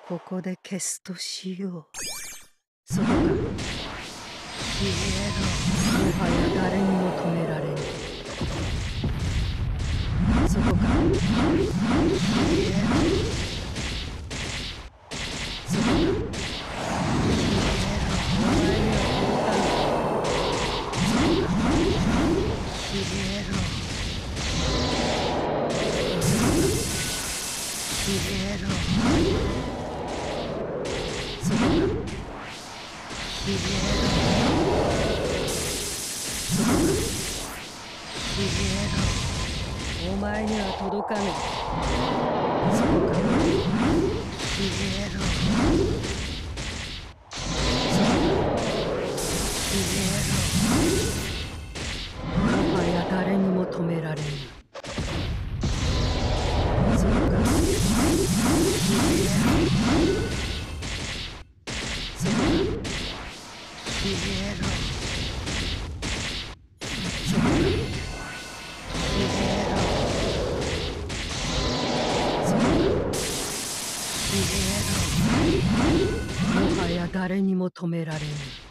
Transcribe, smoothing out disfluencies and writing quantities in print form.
ここで消すとしよう。そこか。消えろ。もはや誰にも止められぬ。そこか。消えろ。そこか。消えろ。お前には届かぬ。そこか。消えろ。そこか。消えろ。そこか。消えろ。そこか。消えろ。お前には届かぬ。そこか。消えろ。そこか。消えろ。もはや誰にも止められぬ。そこか。消えろ。そこか。消えろ。そこか。消えろ。そこか。消えろ。もはや誰にも止められぬ。